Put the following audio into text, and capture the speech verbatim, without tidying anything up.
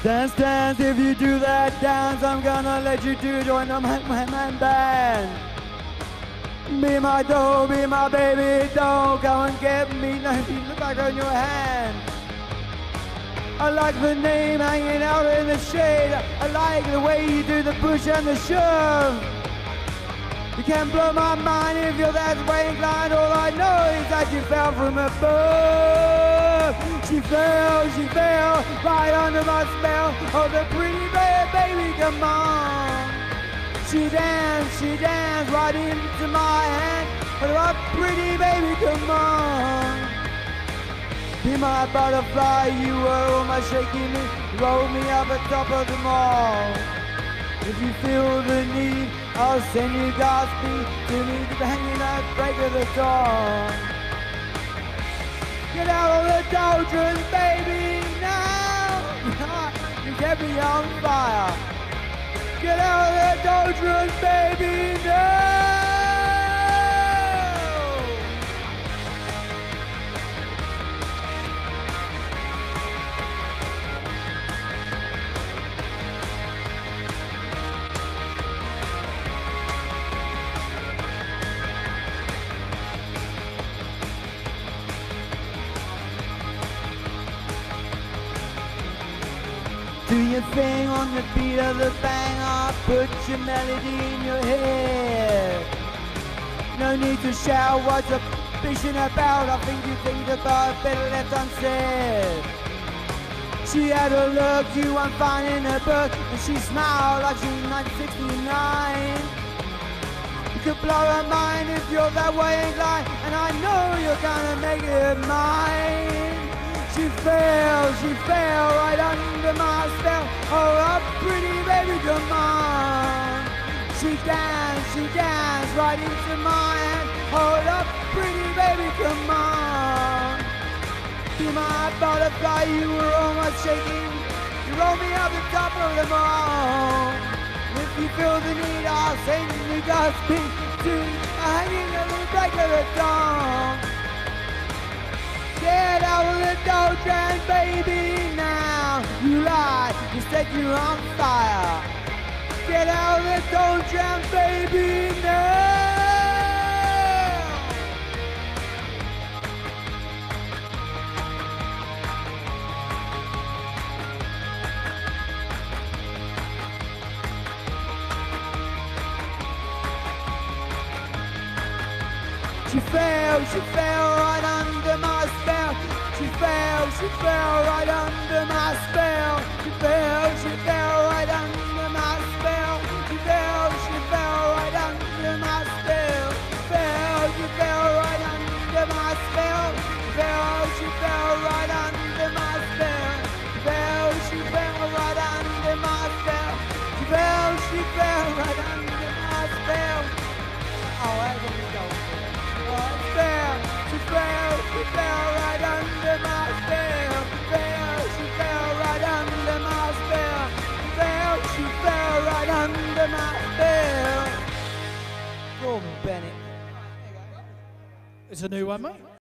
Dance, dance, if you do that dance, I'm gonna let you do join the man, man, man band. Be my dough, be my baby, don't come and get me, no, you look like on your hand. I like the name hanging out in the shade, I like the way you do the push and the shove. You can't blow my mind if you're that way inclined, all I know is that you fell from above. She fell, she fell, right under my spell. Oh, the pretty baby, baby, come on. She danced, she danced right into my hand. Oh, the pretty baby, come on. Be my butterfly, you were almost shaking me. Roll me up at top of the mall. If you feel the need, I'll send you Godspeed to me to hanging at break of the dawn. Get out of the doldrums, baby, now. You get me on fire. Get out of the doldrums, baby, now. Do your thing on the beat of the banger, put your melody in your head. No need to shout what's a bitching about, I think you think about better left unsaid. She had a look, you weren't finding her book, and she smiled like she was nineteen sixty-nine. You could blow her mind if you're that way inclined, and I know you're gonna make it mine. She fell, she fell right under my spell. Oh, up pretty baby, come on. She danced, she danced right into my hand. Hold up, pretty baby, come on. Be my butterfly, you were almost shaking. You rolled me up the top of the mall. If you feel the need, I'll send you Godspeed to hanging at the break of the dawn. Get out of the doldrums, baby, now. You lied, you said you're on fire. Get out of the doldrums, baby, now. She fell, she fell right under my spell. She fell, she fell right under my spell. She fell, she fell right under my spell. She fell, she fell right under my spell. She fell, she fell right under my spell. She fell, she fell right under my spell. She fell, she fell right under my spell. She fell, she fell right under my spell. Oh, I let me go. She fell, she fell right under my spell. She fell, she fell right under my spell. She fell, she fell right under my spell. Gordon Bennett. It's a new one, mate.